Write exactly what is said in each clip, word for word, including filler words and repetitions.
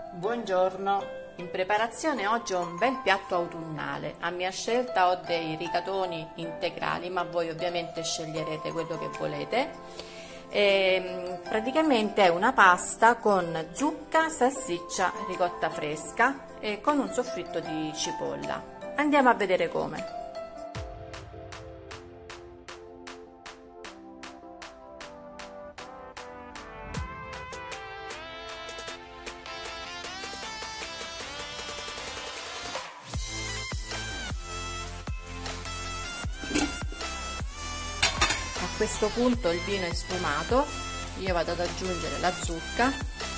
Buongiorno, in preparazione oggi ho un bel piatto autunnale. A mia scelta ho dei rigatoni integrali, ma voi ovviamente sceglierete quello che volete. E, praticamente è una pasta con zucca, salsiccia, ricotta fresca e con un soffritto di cipolla. Andiamo a vedere come. A questo punto il vino è sfumato, io vado ad aggiungere la zucca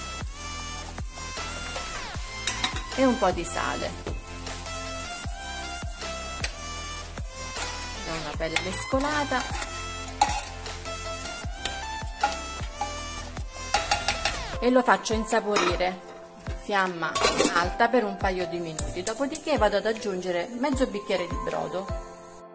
e un po' di sale. Do una bella mescolata e lo faccio insaporire, fiamma alta per un paio di minuti, dopodiché vado ad aggiungere mezzo bicchiere di brodo.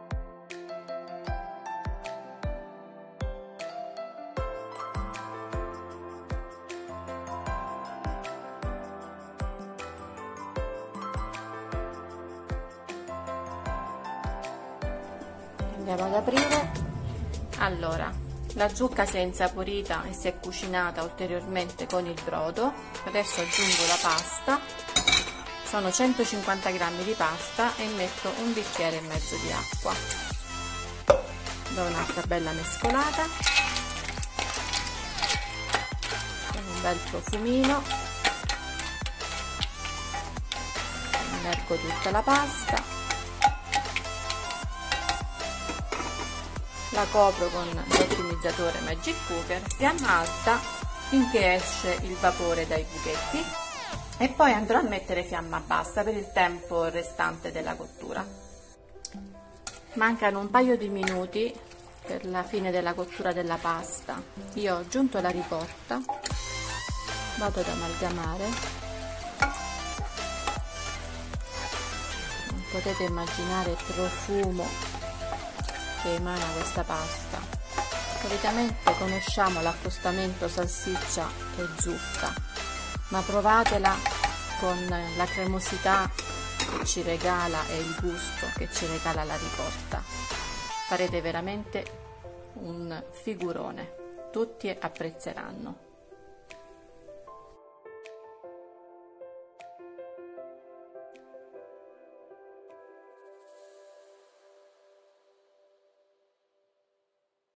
Andiamo ad aprire. Allora, la zucca si è insaporita e si è cucinata ulteriormente con il brodo. Adesso aggiungo la pasta, sono centocinquanta grammi di pasta e metto un bicchiere e mezzo di acqua. Do un'altra bella mescolata con un bel profumino. Immergo tutta la pasta. La copro con l'ottimizzatore Magic Cooker, fiamma alta finché esce il vapore dai buchetti e poi andrò a mettere fiamma bassa per il tempo restante della cottura. Mancano un paio di minuti per la fine della cottura della pasta. Io ho aggiunto la ricotta, vado ad amalgamare. Potete immaginare il profumo che emana questa pasta. Solitamente conosciamo l'accostamento salsiccia e zucca, ma provatela con la cremosità che ci regala e il gusto che ci regala la ricotta. Farete veramente un figurone, tutti apprezzeranno.